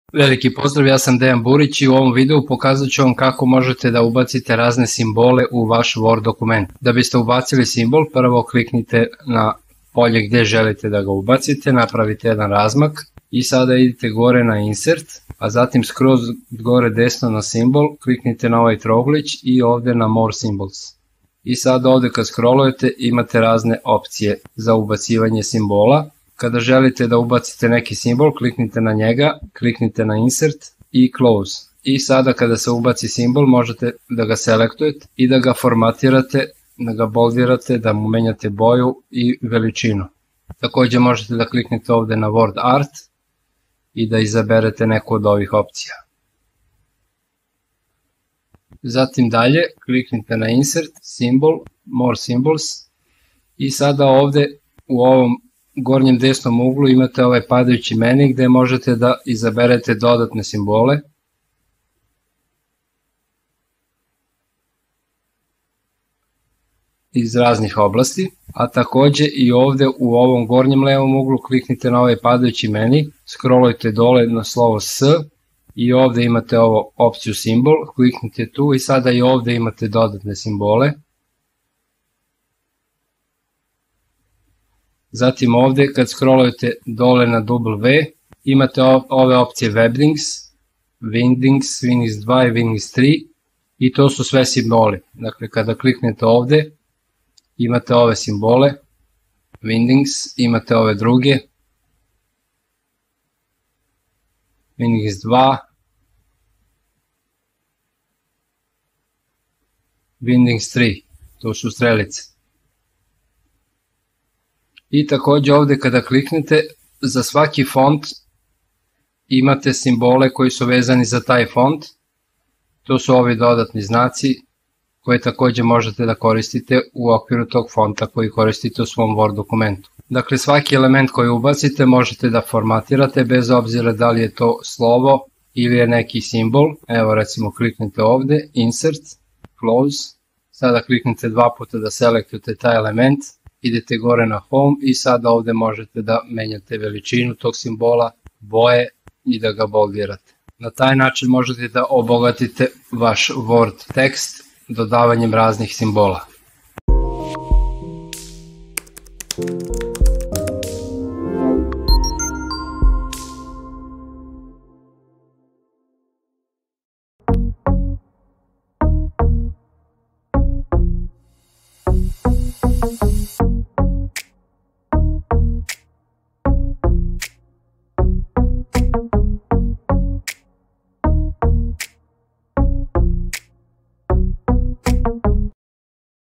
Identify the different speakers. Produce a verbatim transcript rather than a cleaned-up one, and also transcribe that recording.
Speaker 1: Veliki pozdrav, ja sam Dejan Burić i u ovom videu pokazat ću vam kako možete da ubacite razne simbole u vaš Word dokument. Da biste ubacili simbol, prvo kliknite na polje gdje želite da ga ubacite, napravite jedan razmak i sada idite gore na Insert, a zatim skroz gore desno na simbol, kliknite na ovaj troglić i ovdje na More Symbols. I sada ovdje kad scrollujete imate razne opcije za ubacivanje simbola. Kada želite da ubacite neki simbol, kliknite na njega, kliknite na Insert i Close. I sada kada se ubaci simbol možete da ga selektujete i da ga formatirate, da ga boldirate, da mu menjate boju i veličinu. Također možete da kliknete ovdje na Word Art i da izaberete neku od ovih opcija. Zatim dalje kliknite na Insert, Symbol, More Symbols i sada ovdje u ovom gornjem desnom uglu imate ovaj padajući meni gdje možete da izaberete dodatne simbole. Iz raznih oblasti, a također i ovdje u ovom gornjem levom uglu kliknite na ovaj padajući meni, scrollujte dole na slovo S i ovdje imate ovo opciju simbol, kliknite tu i sada i ovdje imate dodatne simbole. Zatim ovdje kad scrollujete dole na W imate ove opcije Webdings, Wingdings, Wingdings dva i Wingdings tri i to su sve simboli. Dakle kada kliknete ovdje imate ove simbole, Wingdings, imate ove druge, Wingdings dva, Wingdings tri, to su strelice. I također ovdje kada kliknete, za svaki font imate simbole koji su vezani za taj font. To su ovi dodatni znaci koje također možete da koristite u okviru tog fonta koji koristite u svom Word dokumentu. Dakle, svaki element koji ubacite možete da formatirate bez obzira da li je to slovo ili je neki simbol. Evo recimo kliknite ovdje, Insert, Close, sada kliknite dva puta da selektujete taj element. Idete gore na Home i sada ovdje možete da menjate veličinu tog simbola, boje i da ga boldirate. Na taj način možete da obogatite vaš Word tekst dodavanjem raznih simbola.